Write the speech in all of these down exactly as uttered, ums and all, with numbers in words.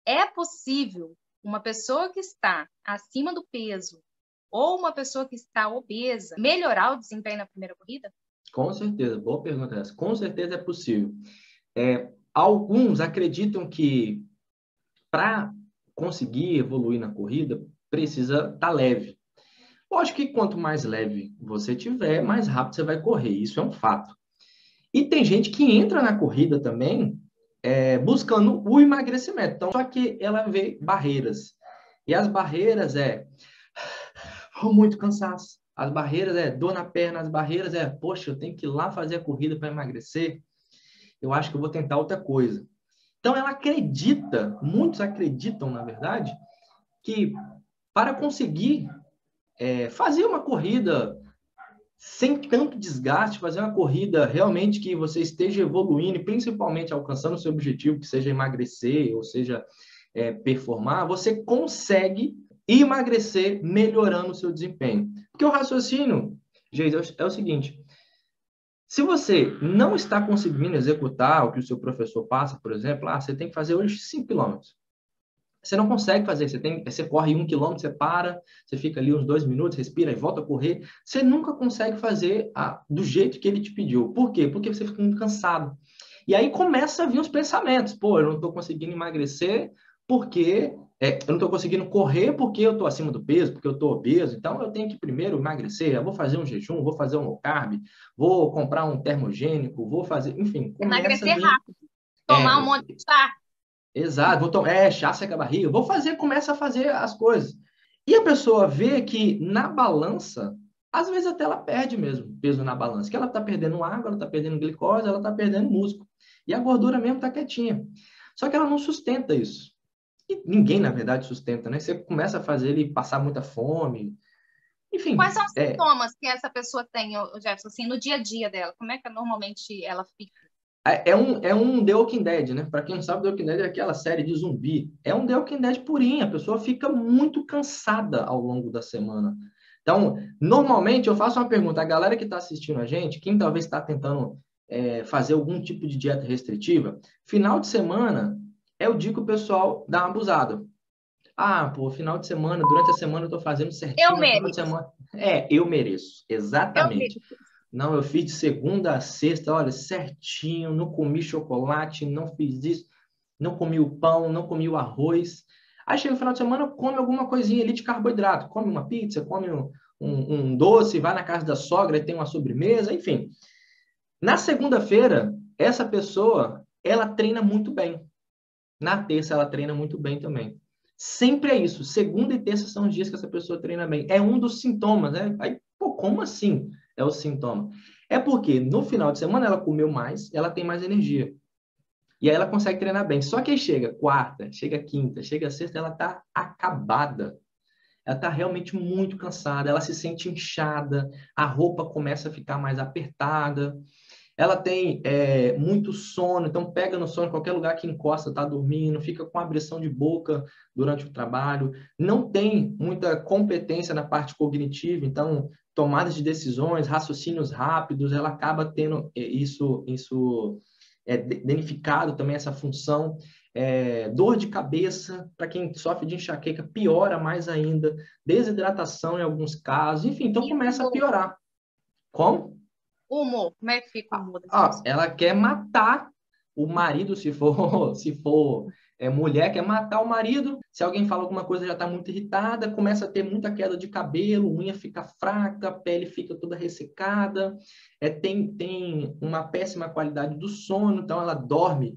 É possível uma pessoa que está acima do peso ou uma pessoa que está obesa melhorar o desempenho na primeira corrida? Com certeza, boa pergunta essa. Com certeza é possível. É, alguns acreditam que para conseguir evoluir na corrida, precisa estar leve. Lógico que quanto mais leve você tiver, mais rápido você vai correr. Isso é um fato. E tem gente que entra na corrida também é, buscando o emagrecimento. Então, só que ela vê barreiras. E as barreiras é muito cansaço. As barreiras é dor na perna. As barreiras é, poxa, eu tenho que ir lá fazer a corrida para emagrecer. Eu acho que eu vou tentar outra coisa. Então, ela acredita, muitos acreditam, na verdade, que para conseguir é, fazer uma corrida sem tanto desgaste, fazer uma corrida realmente que você esteja evoluindo e principalmente alcançando o seu objetivo, que seja emagrecer ou seja é, performar, você consegue emagrecer melhorando o seu desempenho. Porque o raciocínio, gente, é o seguinte, se você não está conseguindo executar o que o seu professor passa, por exemplo, ah, você tem que fazer hoje cinco quilômetros. Você não consegue fazer, você, tem, você corre um quilômetro, você para, você fica ali uns dois minutos, respira e volta a correr. Você nunca consegue fazer a, do jeito que ele te pediu. Por quê? Porque você fica muito cansado. E aí começa a vir os pensamentos. Pô, eu não estou conseguindo emagrecer porque... É, eu não estou conseguindo correr porque eu estou acima do peso, porque eu estou obeso. Então, eu tenho que primeiro emagrecer. Eu vou fazer um jejum, vou fazer um low carb, vou comprar um termogênico, vou fazer... Enfim, começa a Emagrecer vir... rápido. Tomar um É, monte de chá. exato, vou tomar, é, chá seca a barriga, vou fazer, começa a fazer as coisas. E a pessoa vê que na balança, às vezes até ela perde mesmo peso na balança, que ela está perdendo água, ela está perdendo glicose, ela está perdendo músculo. E a gordura mesmo está quietinha. Só que ela não sustenta isso. E ninguém, na verdade, sustenta, né? Você começa a fazer ele passar muita fome. Quais Enfim, são os é, sintomas que essa pessoa tem, ô, Jefferson, assim, no dia a dia dela? Como é que normalmente ela fica? É é um, é um The Walking Dead, né? Para quem não sabe, The Walking Dead é aquela série de zumbi. É um The Walking Dead purinho. A pessoa fica muito cansada ao longo da semana. Então, normalmente, eu faço uma pergunta. A galera que está assistindo a gente, quem talvez está tentando é, fazer algum tipo de dieta restritiva, final de semana é o dia que o pessoal dá uma abusada. Ah, pô, final de semana, durante a semana eu estou fazendo Eu certinho, no final de mereço. semana... É, eu mereço. Eu Exatamente. mereço. Não, eu fiz de segunda a sexta, olha, certinho, não comi chocolate, não fiz isso, não comi o pão, não comi o arroz. Aí chega o final de semana, come alguma coisinha ali de carboidrato, come uma pizza, come um, um, um doce, vai na casa da sogra e tem uma sobremesa, enfim. Na segunda-feira, essa pessoa, ela treina muito bem. Na terça, ela treina muito bem também. Sempre é isso. Segunda e terça são os dias que essa pessoa treina bem. É um dos sintomas, né? Aí, pô, como assim é o sintoma? É porque no final de semana ela comeu mais, ela tem mais energia. E aí ela consegue treinar bem. Só que aí chega quarta, chega quinta, chega sexta, ela tá acabada. Ela tá realmente muito cansada, ela se sente inchada, a roupa começa a ficar mais apertada. Ela tem é, muito sono, então pega no sono, qualquer lugar que encosta, está dormindo, fica com abrição de boca durante o trabalho, não tem muita competência na parte cognitiva, então tomadas de decisões, raciocínios rápidos, ela acaba tendo isso, isso é, danificado também, essa função. É, dor de cabeça, para quem sofre de enxaqueca, piora mais ainda, desidratação em alguns casos, enfim, então E o começa a humor? piorar. Como? O humor, como é que fica o Ah, humor dessa ah, pessoa? ela quer matar o marido, se for, se for é, mulher, quer matar o marido. Se alguém fala alguma coisa, já está muito irritada, começa a ter muita queda de cabelo, unha fica fraca, a pele fica toda ressecada, é, tem, tem uma péssima qualidade do sono, então ela dorme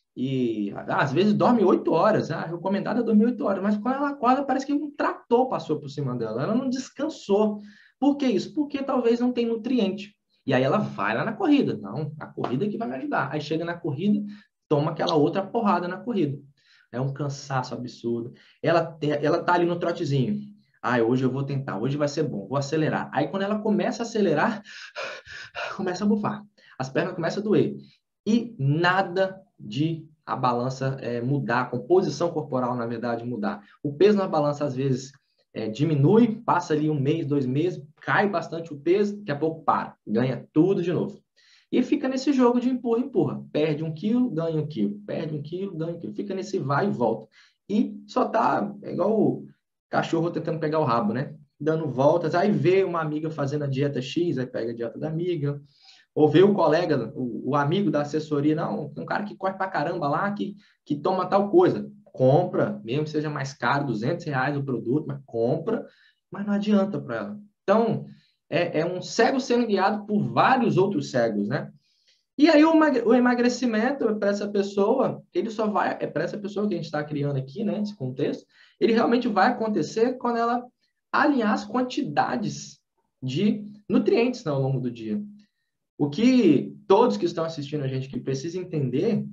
e ah, às vezes dorme oito horas. Ah, recomendada é dormir oito horas, mas quando ela acorda, parece que um trator passou por cima dela. Ela não descansou. Por que isso? Porque talvez não tem nutriente. E aí ela vai lá na corrida. Não, a corrida é que vai me ajudar. Aí chega na corrida, toma aquela outra porrada na corrida. É um cansaço absurdo. Ela, tem, ela tá ali no trotezinho. Ah, hoje eu vou tentar, hoje vai ser bom, vou acelerar. Aí quando ela começa a acelerar, começa a bufar. As pernas começam a doer. E nada de a balança é, mudar, a composição corporal, na verdade, mudar. O peso na balança, às vezes, é, diminui, passa ali um mês, dois meses, cai bastante o peso, daqui a pouco para, ganha tudo de novo. E fica nesse jogo de empurra, empurra. Perde um quilo, ganha um quilo. Perde um quilo, ganha um quilo. Fica nesse vai e volta. e só tá é igual o cachorro tentando pegar o rabo, né? Dando voltas, aí vê uma amiga fazendo a dieta X, aí pega a dieta da amiga, ou vê o colega, o, o amigo da assessoria, não, tem um cara que corre pra caramba lá, que, que toma tal coisa. Compra, mesmo que seja mais caro, duzentos reais o produto, mas compra, mas não adianta para ela. Então, é, é um cego sendo guiado por vários outros cegos, né? E aí o, o emagrecimento para essa pessoa, ele só vai, é para essa pessoa que a gente está criando aqui, né, esse contexto, ele realmente vai acontecer quando ela alinhar as quantidades de nutrientes, né, ao longo do dia. O que todos que estão assistindo a gente que precisam entender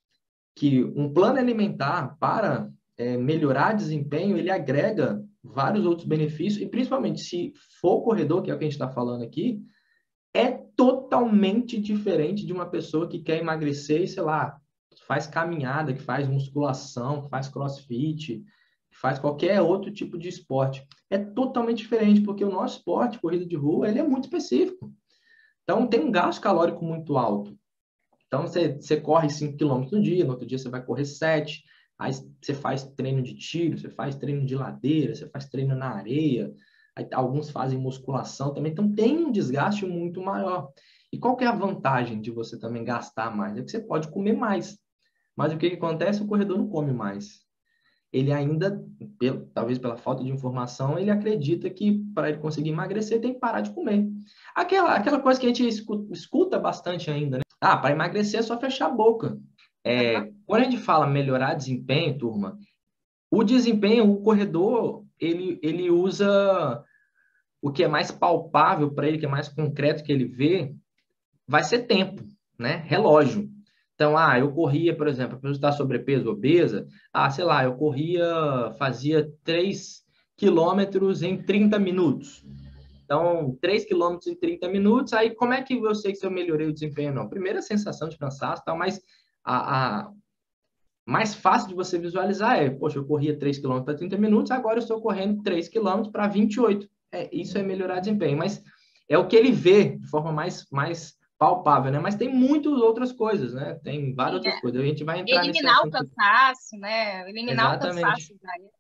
que um plano alimentar para é, melhorar desempenho, ele agrega vários outros benefícios, e principalmente se for corredor, que é o que a gente está falando aqui, é totalmente diferente de uma pessoa que quer emagrecer e, sei lá, faz caminhada, que faz musculação, que faz crossfit, que faz qualquer outro tipo de esporte. É totalmente diferente, porque o nosso esporte, corrida de rua, ele é muito específico. Então, tem um gasto calórico muito alto. Então, você, você corre cinco quilômetros no dia, no outro dia você vai correr sete, aí você faz treino de tiro, você faz treino de ladeira, você faz treino na areia, aí alguns fazem musculação também, então tem um desgaste muito maior. E qual que é a vantagem de você também gastar mais? É que você pode comer mais, mas o que, que acontece? O corredor não come mais. Ele ainda, pelo, talvez pela falta de informação, ele acredita que para ele conseguir emagrecer tem que parar de comer. Aquela, aquela coisa que a gente escuta, escuta bastante ainda, né? Ah, para emagrecer é só fechar a boca. É, quando a gente fala melhorar desempenho, turma, o desempenho, o corredor, ele, ele usa o que é mais palpável para ele, que é mais concreto que ele vê, vai ser tempo, né? Relógio. Então, ah, eu corria, por exemplo, a pessoa está sobrepeso, obesa, ah, sei lá, eu corria, fazia três quilômetros em trinta minutos. Então, três quilômetros em trinta minutos, aí como é que eu sei se eu melhorei o desempenho ou não? Primeiro, a sensação de cansaço, tal, mas a, a mais fácil de você visualizar é, poxa, eu corria três quilômetros para trinta minutos, agora eu estou correndo três quilômetros para vinte e oito. É, isso é melhorar desempenho, mas é o que ele vê de forma mais, mais palpável, né? Mas tem muitas outras coisas, né? Tem várias Sim, outras coisas. A gente vai entrar nesse eliminar o assunto. cansaço, né? Eliminar o Exatamente. cansaço.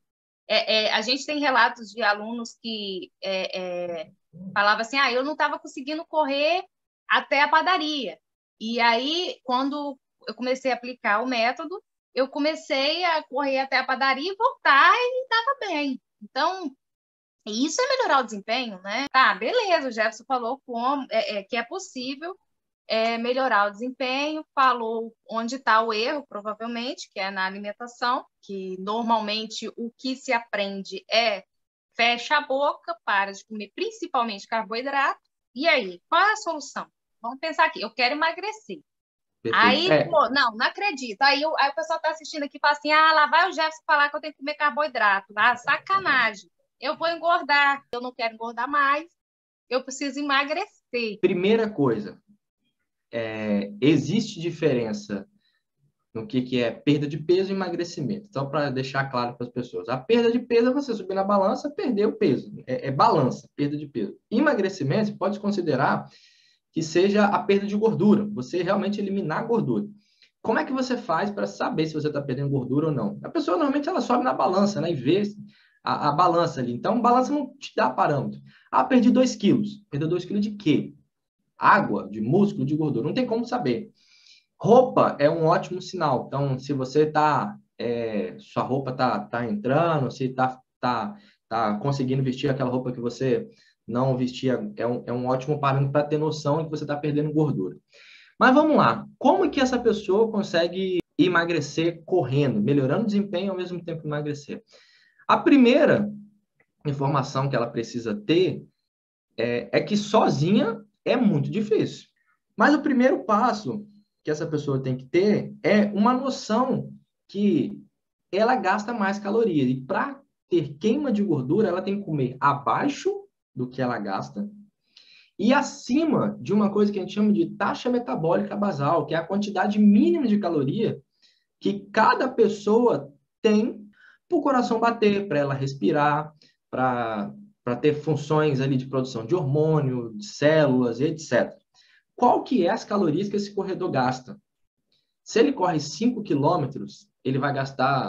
É, é, a gente tem relatos de alunos que é, é, falavam assim, ah, eu não estava conseguindo correr até a padaria. E aí, quando eu comecei a aplicar o método, eu comecei a correr até a padaria e voltar e estava bem. Então, isso é melhorar o desempenho, né? Tá, beleza, o Jefferson falou como, é, é, que é possível é, melhorar o desempenho, falou onde está o erro, provavelmente, que é na alimentação, que normalmente o que se aprende é fecha a boca, para de comer principalmente carboidrato. E aí, qual é a solução? Vamos pensar aqui, eu quero emagrecer. Perfeito. Aí, É, pô, não, não acredito. Aí, eu, aí o pessoal está assistindo aqui e fala assim: ah, lá vai o Jefferson falar que eu tenho que comer carboidrato. Ah, sacanagem. Eu vou engordar. Eu não quero engordar mais. Eu preciso emagrecer. primeira coisa, é, existe diferença no que, que é perda de peso e emagrecimento. Então, para deixar claro para as pessoas, a perda de peso é você subir na balança, perder o peso. É, é balança, perda de peso. Emagrecimento, você pode considerar que seja a perda de gordura, você realmente eliminar a gordura. Como é que você faz para saber se você está perdendo gordura ou não? A pessoa normalmente ela sobe na balança, né, e vê a, a balança ali. Então, a balança não te dá parâmetro. Ah, perdi dois quilos. Perdeu dois quilos de quê? Água, de músculo, de gordura. Não tem como saber. Roupa é um ótimo sinal. Então, se você está, é, sua roupa está tá entrando, se está tá, tá conseguindo vestir aquela roupa que você não vestia, é um, é um ótimo parâmetro para ter noção de que você está perdendo gordura. Mas vamos lá. Como que essa pessoa consegue emagrecer correndo, melhorando o desempenho ao mesmo tempo que emagrecer? A primeira informação que ela precisa ter é, é que sozinha é muito difícil. Mas o primeiro passo que essa pessoa tem que ter é uma noção que ela gasta mais calorias. E para ter queima de gordura, ela tem que comer abaixo do que ela gasta e acima de uma coisa que a gente chama de taxa metabólica basal, que é a quantidade mínima de caloria que cada pessoa tem para o coração bater, para ela respirar, para para ter funções ali de produção de hormônio, de células, etcétera. Qual que é as calorias que esse corredor gasta? Se ele corre cinco quilômetros, ele vai gastar,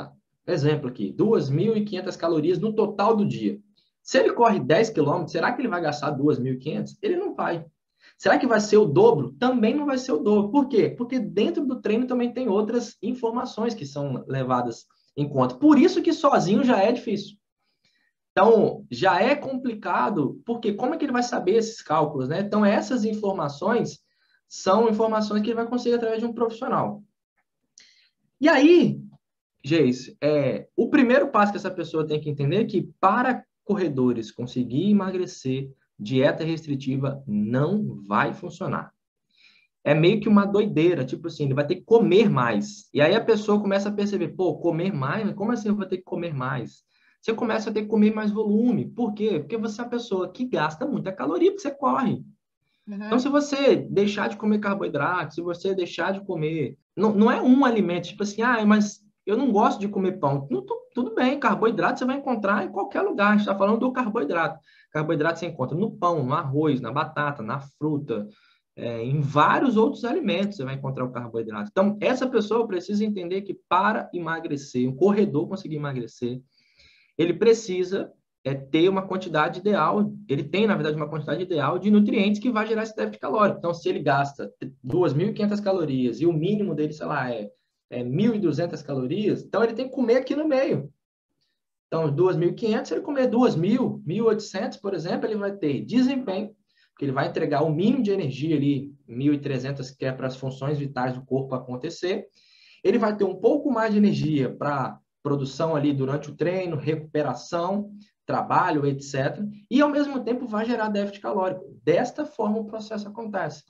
exemplo aqui, duas mil e quinhentas calorias no total do dia. Se ele corre dez quilômetros, será que ele vai gastar duas mil e quinhentas? Ele não vai. Será que vai ser o dobro? Também não vai ser o dobro. Por quê? Porque dentro do treino também tem outras informações que são levadas em conta. Por isso que sozinho já é difícil. Então, já é complicado, porque como é que ele vai saber esses cálculos, né? Então, essas informações são informações que ele vai conseguir através de um profissional. E aí, Geis, é, o primeiro passo que essa pessoa tem que entender é que para corredores conseguir emagrecer, dieta restritiva não vai funcionar. É meio que uma doideira, tipo assim, ele vai ter que comer mais. E aí a pessoa começa a perceber, pô, comer mais? Como assim eu vou ter que comer mais? Você começa a ter que comer mais volume. Por quê? Porque você é uma pessoa que gasta muita caloria, porque você corre. Uhum. Então, se você deixar de comer carboidrato, se você deixar de comer... Não, não é um alimento, tipo assim, ah, mas eu não gosto de comer pão. Não, tu, tudo bem, carboidrato você vai encontrar em qualquer lugar. A gente está falando do carboidrato. Carboidrato você encontra no pão, no arroz, na batata, na fruta, é, em vários outros alimentos você vai encontrar o carboidrato. Então, essa pessoa precisa entender que para emagrecer, um corredor conseguir emagrecer, ele precisa é, ter uma quantidade ideal, ele tem, na verdade, uma quantidade ideal de nutrientes que vai gerar esse déficit calórico. Então, se ele gasta duas mil e quinhentas calorias e o mínimo dele, sei lá, é, é mil e duzentas calorias, então ele tem que comer aqui no meio. Então, duas mil e quinhentas, se ele comer duas mil, mil e oitocentas, por exemplo, ele vai ter desempenho, porque ele vai entregar o mínimo de energia ali, mil e trezentas, que é para as funções vitais do corpo acontecer. Ele vai ter um pouco mais de energia para produção ali durante o treino, recuperação, trabalho, etcétera. E, ao mesmo tempo, vai gerar déficit calórico. Desta forma, o processo acontece.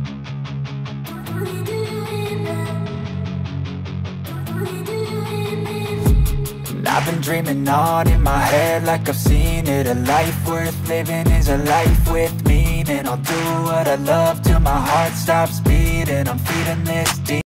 I've been dreaming on in my head like I've seen it. A life worth living is a life with meaning. I'll do what I love till my heart stops beating. I'm feeding this deep.